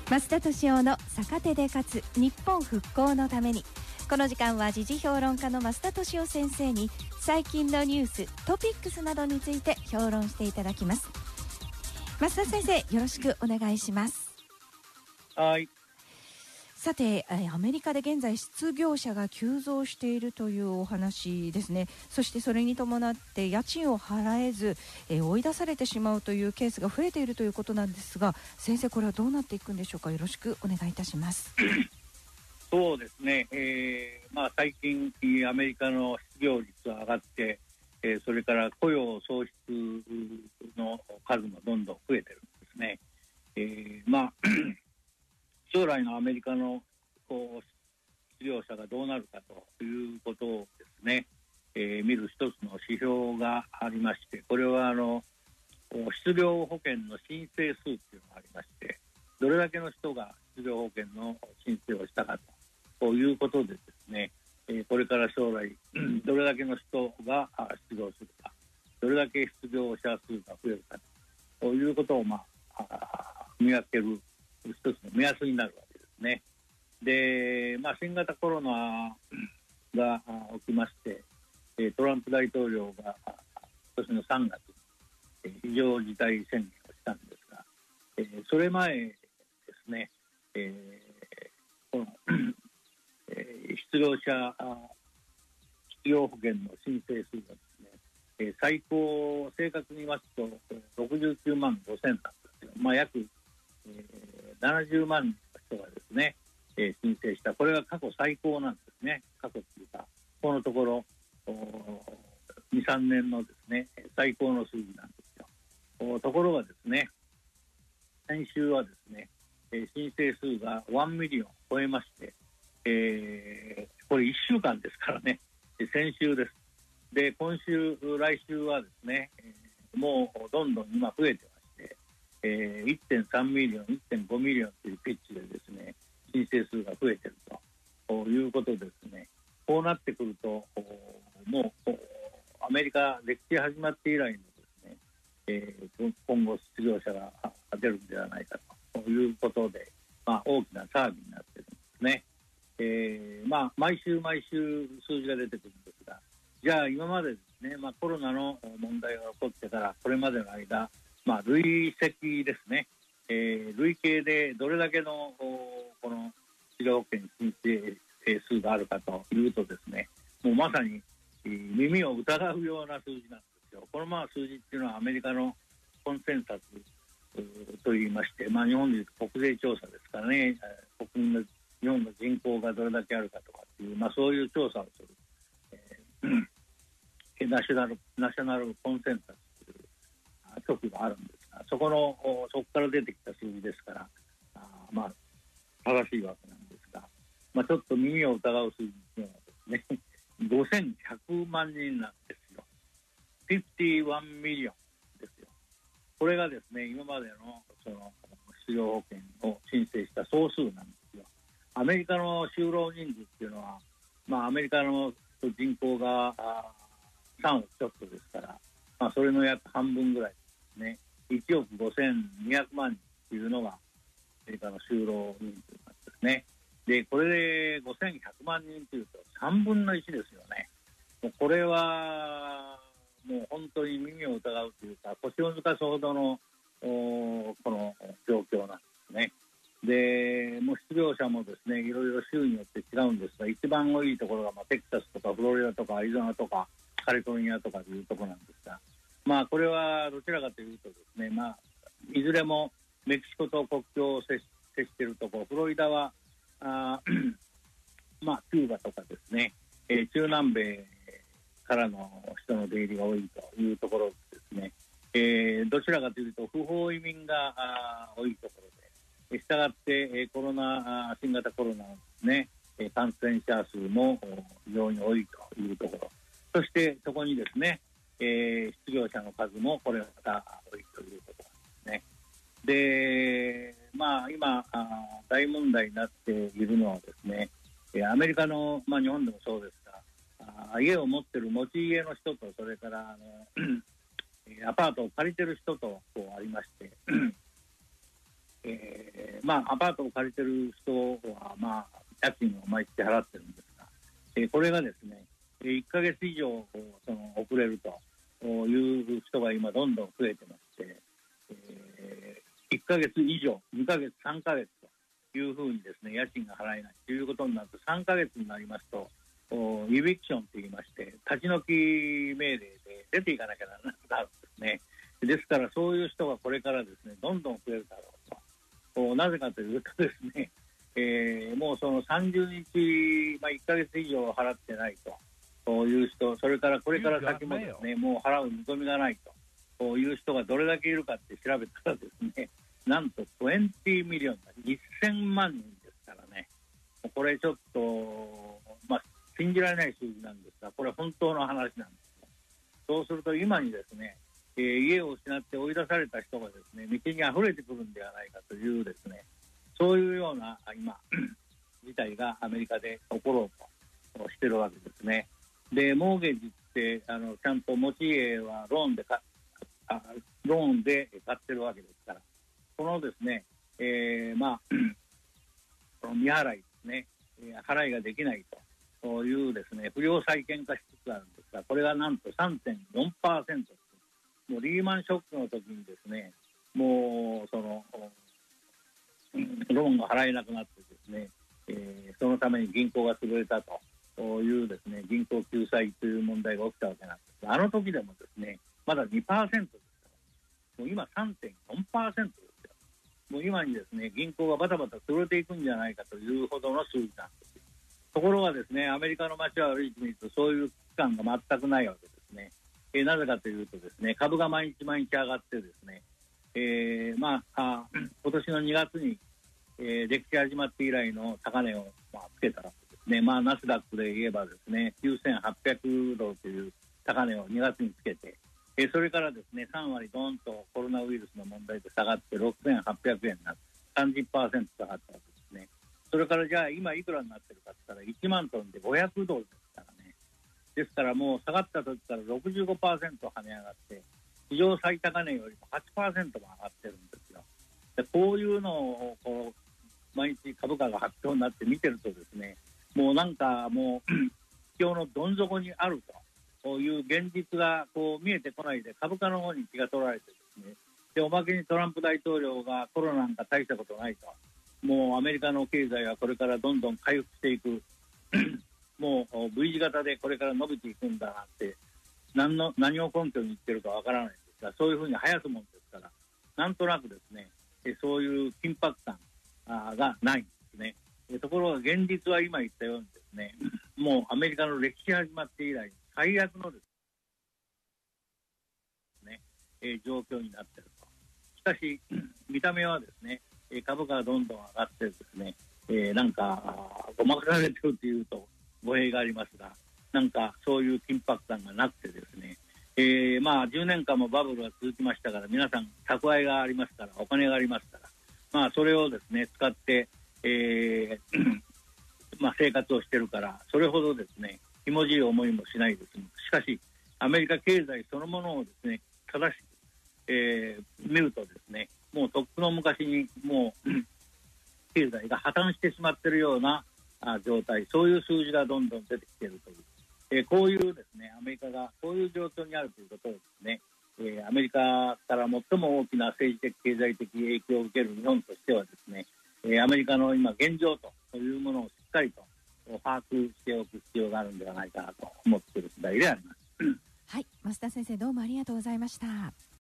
増田俊夫の逆手で勝つ日本復興のために。この時間は時事評論家の増田俊夫先生に最近のニューストピックスなどについて評論していただきます。増田先生、よろしくお願いします。 はい。 さて、アメリカで現在失業者が急増しているというお話ですね。そしてそれに伴って家賃を払えず、追い出されてしまうというケースが増えているということなんですが、先生、これはどうなっていくんでしょうか。よろしくお願いいたします。 そうですね、最近アメリカの失業率は上がって、それから雇用創出の数もどんどん増えてるんですね。将来のアメリカの失業者がどうなるかということをですね、見る一つの指標がありまして、これは失業保険の申請数というのがありまして、どれだけの人が失業保険の申請をしたかということでですね、これから将来どれだけの人が失業するか、どれだけ失業者数が増えるかということを見分ける一つの目安になるわけですね。で、新型コロナが起きまして、トランプ大統領が今年の3月に非常事態宣言をしたんですが、それ前ですね、この失業保険の申請数がですね、最高正確に言いますと69万5千なんですよ。約70万人の人がですね、申請した。これが過去最高なんですね。過去というか、このところ2、3年のですね、最高の数字なんですよ。ところがですね、先週はですね、申請数が1ミリオンを超えまして、これ1週間ですからね、先週です。で、今週、来週はですね、もうどんどん今増えてまして、1.3 ミリオン、1.5 ミリオンというピッチでですね、申請数が増えているということでですね、こうなってくると、もうアメリカ歴史始まって以来のですね、今後失業者が出るんではないかということで、大きな騒ぎになっているんですね。毎週数字が出てくるんですが、じゃあ今までですね、コロナの問題が起こってからこれまでの間、累積ですね、累計でどれだけのこの失業保険申請数があるかというとですね、もうまさに耳を疑うような数字なんですよ。この数字っていうのはアメリカのコンセンサスといいまして、日本でいうと国税調査ですからね、日本の人口がどれだけあるかとかっていう、そういう調査をする、ナショナルコンセンサスという局があるんですが、そこから出てきた数字ですから、正しいわけなんですが、ちょっと耳を疑う数字というのはですね、5100万人なんですよ。51ミリオンですよ。これがですね、今までの失業保険を申請した総数なんですよ。アメリカの就労人数っていうのは、アメリカの人口が3億ちょっとですから、それの約半分ぐらいですね。1億5200万人っていうのがアメリカの就労人数なんですね。で、これで5100万人というと3分の1ですよね。もうこれはもう本当に耳を疑うというか、腰を抜かすほどのこの状況なんですね。で、もう失業者もですね、いろいろ州によって違うんですが、一番多いところがテキサスとかフロリダとかアリゾナとかカリフォルニアとかというところなんですが、これはどちらかというとですね、いずれもメキシコと国境を接しているところ、フロリダはキューバとかですね、中南米からの人の出入りが多いというところですね、どちらかというと不法移民が多いところで、したがって新型コロナのですね、感染者数も非常に多いというところ、そしてそこにですね、失業者の数もこれまた多いということなんですね。で、今大問題になっているのはですね、アメリカの、日本でもそうですが、家を持っている持ち家の人と、それからアパートを借りてる人とありまして、 アパートを借りてる人は、家賃を毎月払ってるんですが、これがですね、1ヶ月以上遅れるという人が今どんどん増えてまして、1ヶ月以上、2ヶ月、3ヶ月というふうにですね、家賃が払えないということになると、3ヶ月になりますと、エビクションといいまして、立ち退き命令で出ていかなきゃならなくなるんですね。ですからそういう人がこれからですね、どんどん増えるだろうと。なぜかというとですね、もうその30日、1ヶ月以上払ってないという人、それからこれから先もですね、もう払う見込みがないという人がどれだけいるかって調べたらですね、なんと20ミリオン、1000万人ですからね、これちょっと、信じられない数字なんですが、これは本当の話なんです。そうすると今にですね、家を失って追い出された人がですね、道に溢れてくるんではないかというですね、そういうような今事態がアメリカで起ころうとしてるわけですね。で、モーゲージってちゃんと持ち家はローンで買ってるわけですから、このですね、この未払いですね、払いができないというですね、不良債権化しつつあるんですが、これがなんと 3.4%。もうリーマンショックの時にですね、もうローンが払えなくなってですね、そのために銀行が潰れたというですね、銀行救済という問題が起きたわけなんですが、あの時でもですね、まだ 2% ですから、もう今 3.4% ですよ。もう今にですね、銀行がバタバタ潰れていくんじゃないかというほどの数字なんですよ。ところがですね、アメリカの街を歩いてみると、そういう期間が全くないわけですね。なぜかというとですね、株が毎日毎日上がってですね、今年の2月に、歴史始まって以来の高値をつけたらですね、ナスダックで言えばですね、9800ドルという高値を2月につけて、それからですね、3割ドーンとコロナウイルスの問題で下がって6800円になって 30% 下がったわけですね。それからじゃあ今いくらになってるかって言ったら1万トンで500ドルですからね。ですからもう下がった時から 65% 跳ね上がって、史上最高値よりも 8% も上がってるんですよ。でこういうのを毎日株価が発表になって見てるとですね、もうなんかもう不況のどん底にあるという現実が見えてこないで、株価の方に気が取られてですね、でおまけにトランプ大統領がコロナなんか大したことないと、もうアメリカの経済はこれからどんどん回復していくもう V 字型でこれから伸びていくんだなって何を根拠に言ってるかわからないんですが、そういうふうに生やすもんですから、なんとなくですね、そういう緊迫感がないんですね。ところが現実は今言ったようにですね、もうアメリカの歴史始まって以来最悪のですね、状況になっていると。しかし見た目はですね、株価がどんどん上がってですね、なんかごまかされてるというと語弊がありますが、なんかそういう緊迫感がなくてですね、10年間もバブルが続きましたから、皆さん蓄えがありますから、お金がありますから、それをですね使って、生活をしてるから、それほどですねひもじい思いもしないです。しかしアメリカ経済そのものをですね正しく、見るとですね、もうとっくの昔にもう経済が破綻してしまっているような状態、そういう数字がどんどん出てきているという、こういうですねアメリカがこういう状況にあるということをですね、アメリカから最も大きな政治的経済的影響を受ける日本としてはですね、アメリカの今現状というものをしっかりと把握しておく必要があるんではないかなと思っている次第であります。 はい、増田先生、どうもありがとうございました。